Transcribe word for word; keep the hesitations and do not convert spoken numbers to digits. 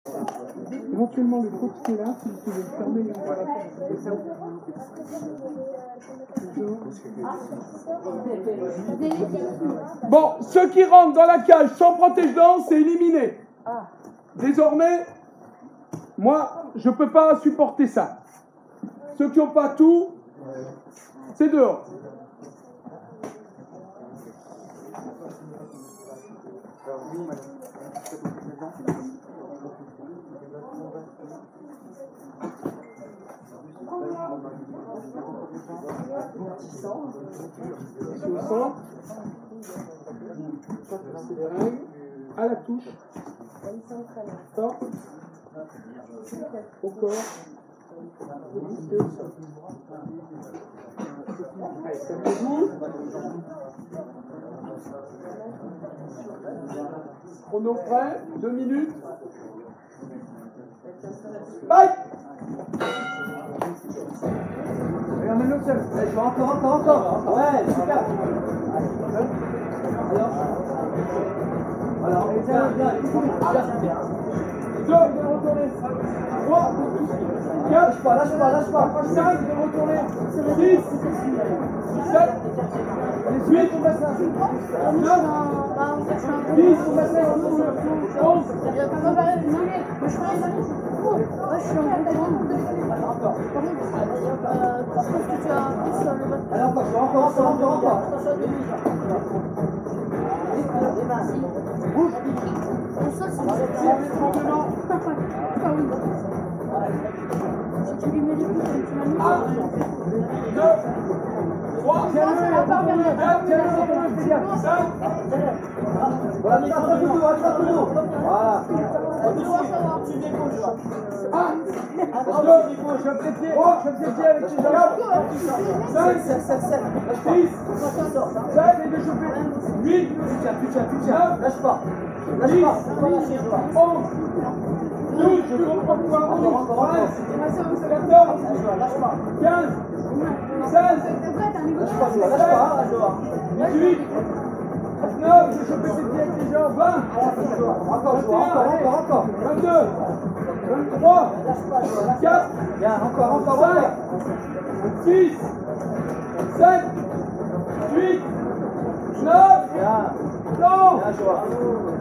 Éventuellement le coach qui est là, si vous pouvez fermer les Bon, ceux qui rentrent dans la cage sans protège-dents, c'est éliminé. Désormais, moi, je ne peux pas supporter ça. Ceux qui n'ont pas tout, c'est dehors. Au centre, c'est les règles, à la touche, forte, au corps, allez, calmez-vous. Chrono prêt, deux minutes. Bye. Emmène le seul. Allez, encore, encore, encore. Ouais, super. Alors, voilà, on est bien, bien. deux, de retourner. trois, quatre, lâche pas, lâche pas, lâche pas. cinq, de retourner. six, sept, huit, neuf, dix, onze. Moi je suis en groupe. Par contre, tu as plus sur le mode. Allez, encore, encore, encore, encore, encore. Bouge. Le sol, c'est si tu lui mets les coups, tu m'as mis. un, deux, trois, quatre, cinq, Voilà, attrape-nous, attrape-nous. Voilà. un, deux, trois, quatre, cinq, six, sept, huit, neuf, Lâche pas. Lâche dix, pas. onze, douze, je comprends pas, treize, quatorze, quinze, seize, Lâche pas, Joa. Lâche pas, Joa. dix-huit, dix-neuf, je chopais ses pieds avec les jambes, vingt, Encore, Joa. Encore, encore, encore. vingt-deux, vingt-trois, vingt-quatre, Bien, encore, encore, encore. cinq, six, sept, huit, neuf, Bien. non, Bien, Joa.